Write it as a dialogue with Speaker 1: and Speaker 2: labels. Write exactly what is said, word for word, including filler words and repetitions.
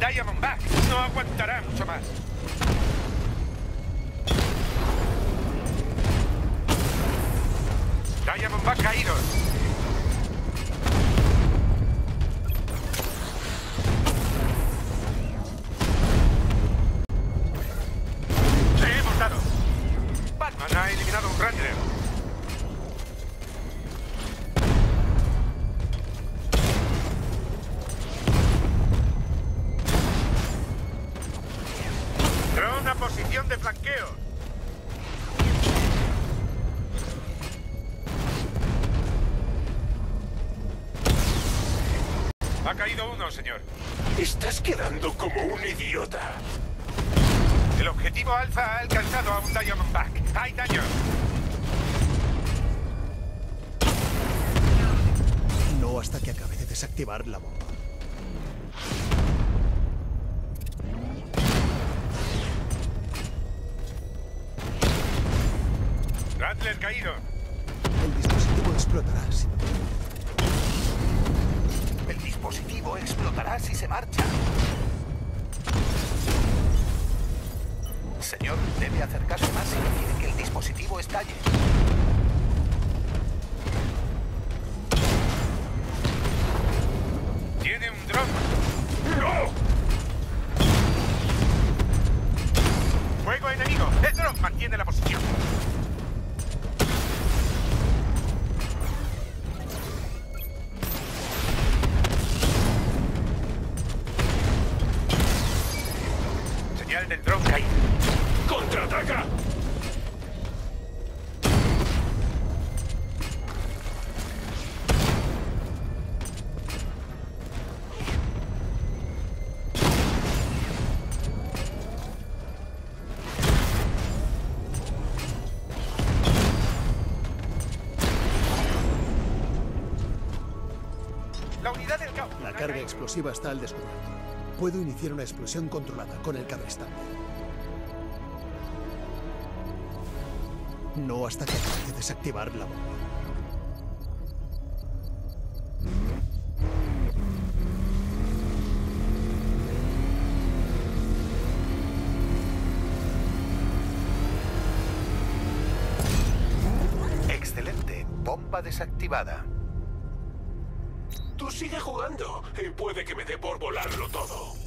Speaker 1: Diamondback no aguantará mucho más. Diamondback caído. Le hemos dado. Batman ha eliminado un Ranger. Drone a posición de flanqueo. Ha caído uno, señor.
Speaker 2: Estás quedando como un idiota.
Speaker 1: El objetivo alfa ha alcanzado a un Diamondback. Hay daño.
Speaker 3: No hasta que acabe de desactivar la bomba.
Speaker 1: Rattler caído.
Speaker 3: El dispositivo explotará si...
Speaker 2: El dispositivo explotará si se marcha. Señor, debe acercarse más si no quiere que el dispositivo estalle.
Speaker 1: Tiene un dron.
Speaker 2: ¡No!
Speaker 1: Fuego enemigo. El dron mantiene la posición. Señal del dron caído.
Speaker 2: ¡Contraataca!
Speaker 1: La unidad del caos.
Speaker 3: La carga explosiva está al descubierto. Puedo iniciar una explosión controlada con el cabrestante. No hasta que acabe de desactivar la bomba.
Speaker 2: Excelente. Bomba desactivada. Tú sigue jugando y puede que me dé por volarlo todo.